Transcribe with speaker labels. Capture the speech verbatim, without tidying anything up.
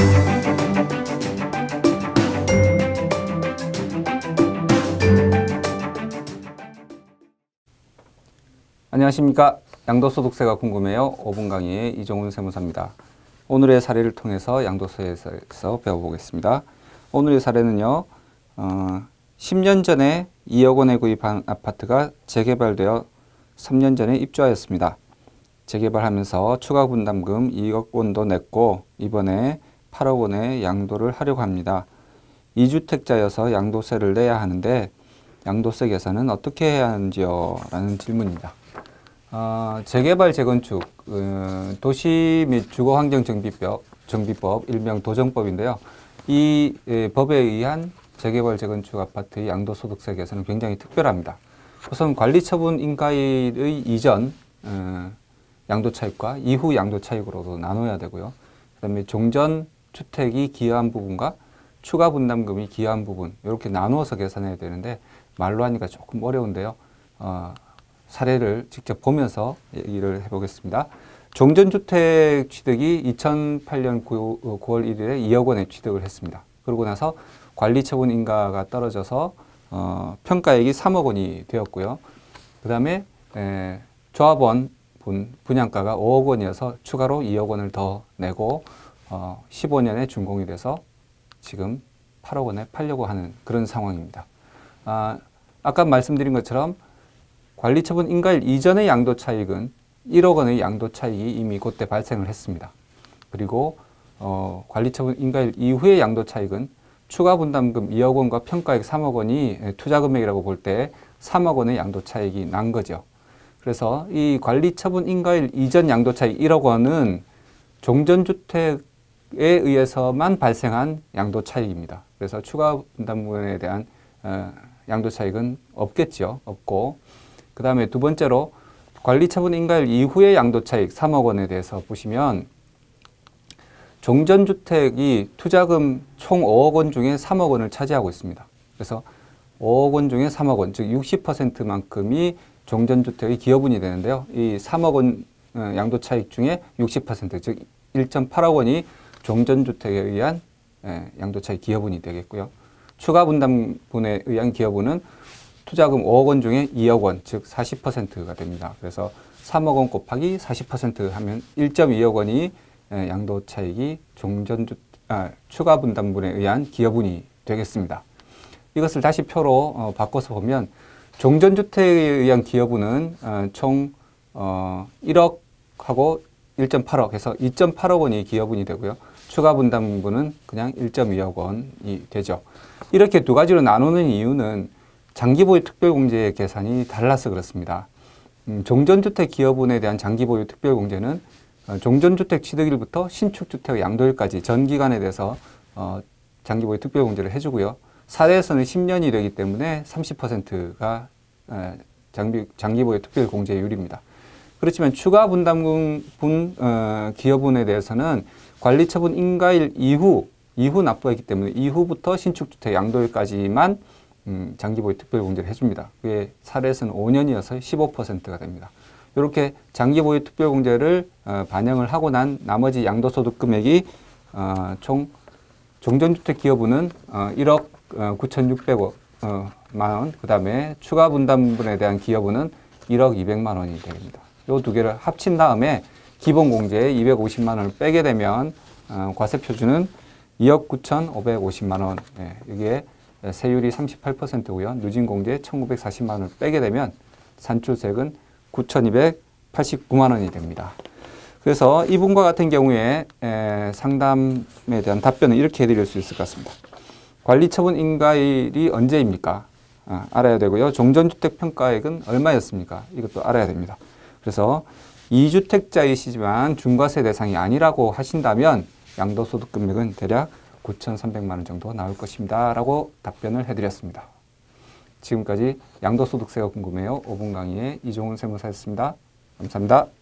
Speaker 1: 안녕하십니까. 양도소득세가 궁금해요. 오 분 강의의 이종훈 세무사입니다. 오늘의 사례를 통해서 양도세에서 배워보겠습니다. 오늘의 사례는요, 어, 십 년 전에 이억 원에 구입한 아파트가 재개발되어 삼 년 전에 입주하였습니다. 재개발하면서 추가 분담금 이억 원도 냈고 이번에 팔억 원의 양도를 하려고 합니다. 이 주택자여서 양도세를 내야 하는데 양도세 계산은 어떻게 해야 하는지요? 라는 질문입니다. 어, 재개발, 재건축, 어, 도시 및 주거환경정비법, 정비법, 일명 도정법인데요. 이 예, 법에 의한 재개발, 재건축 아파트의 양도소득세 계산은 굉장히 특별합니다. 우선 관리처분 인가일의 이전 어, 양도차익과 이후 양도차익으로도 나눠야 되고요. 그 다음에 종전주택이 기여한 부분과 추가 분담금이 기여한 부분, 이렇게 나누어서 계산해야 되는데 말로 하니까 조금 어려운데요. 어, 사례를 직접 보면서 얘기를 해보겠습니다. 종전주택 취득이 이천팔 년 구월 일일에 이억 원에 취득을 했습니다. 그러고 나서 관리처분 인가가 떨어져서 어, 평가액이 삼억 원이 되었고요. 그 다음에 조합원 분, 분양가가 오억 원이어서 추가로 이억 원을 더 내고 어, 십오 년에 준공이 돼서 지금 팔억 원에 팔려고 하는 그런 상황입니다. 아, 아까 말씀드린 것처럼 관리처분 인가일 이전의 양도차익은 일억 원의 양도차익이 이미 그때 발생을 했습니다. 그리고 어, 관리처분 인가일 이후의 양도차익은 추가 분담금 이억 원과 평가액 삼억 원이 투자금액이라고 볼 때 삼억 원의 양도차익이 난 거죠. 그래서 이 관리처분 인가일 이전 양도차익 일억 원은 종전주택에 의해서만 발생한 양도차익입니다. 그래서 추가 분담금에 대한 어, 양도차익은 없겠죠. 없고, 그 다음에 두 번째로 관리처분 인가일 이후의 양도차익 삼억 원에 대해서 보시면 종전주택이 투자금 총 오억 원 중에 삼억 원을 차지하고 있습니다. 그래서 오억 원 중에 삼억 원, 즉 육십 퍼센트만큼이 종전주택의 기여분이 되는데요. 이 삼억 원 양도차익 중에 육십 퍼센트, 즉 일 점 팔억 원이 종전주택에 의한 양도차익 기여분이 되겠고요. 추가 분담분에 의한 기여분은 투자금 오억 원 중에 이억 원, 즉 사십 퍼센트가 됩니다. 그래서 삼억 원 곱하기 사십 퍼센트 하면 일 점 이억 원이 양도차익이 종전주, 아, 추가 분담분에 의한 기여분이 되겠습니다. 이것을 다시 표로 어, 바꿔서 보면 종전주택에 의한 기여분은 어, 총 어, 일억하고 일 점 팔억 해서 이 점 팔억 원이 기여분이 되고요. 추가 분담분은 그냥 일 점 이억 원이 되죠. 이렇게 두 가지로 나누는 이유는 장기보유 특별공제의 계산이 달라서 그렇습니다. 음, 종전주택 기여분에 대한 장기보유 특별공제는 어, 종전주택 취득일부터 신축주택 양도일까지 전 기간에 대해서 어, 장기보유 특별공제를 해주고요. 사례에서는 십 년이 되기 때문에 삼십 퍼센트가 에, 장비, 장기보유 특별공제율입니다. 그렇지만 추가 분담금 분, 어, 기여분에 대해서는 관리처분 인가일 이후, 이후 납부했기 때문에 이후부터 신축주택 양도일까지만 음, 장기보유 특별공제를 해줍니다. 그게 사례에서는 오 년이어서 십오 퍼센트가 됩니다. 이렇게 장기보유 특별공제를 어, 반영을 하고 난 나머지 양도소득 금액이 어, 총 종전주택 기여분은 어, 일억 구천육백만 원, 그 다음에 추가 분담분에 대한 기여분은 일억 이백만 원이 됩니다. 이 두 개를 합친 다음에 기본공제에 이백오십만 원을 빼게 되면 어, 과세표준은 이억 구천오백오십만 원, 예, 이게 세율이 삼십팔 퍼센트고요. 누진공제 천구백사십만 원을 빼게 되면 산출세액은 구천이백팔십구만 원이 됩니다. 그래서 이분과 같은 경우에 에, 상담에 대한 답변은 이렇게 해드릴 수 있을 것 같습니다. 관리처분 인가일이 언제입니까? 아, 알아야 되고요. 종전주택 평가액은 얼마였습니까? 이것도 알아야 됩니다. 그래서 이 주택자이시지만 중과세 대상이 아니라고 하신다면 양도소득 금액은 대략 구천삼백만 원 정도 나올 것입니다. 라고 답변을 해드렸습니다. 지금까지 양도소득세가 궁금해요. 오 분 강의의 이종훈 세무사였습니다. 감사합니다.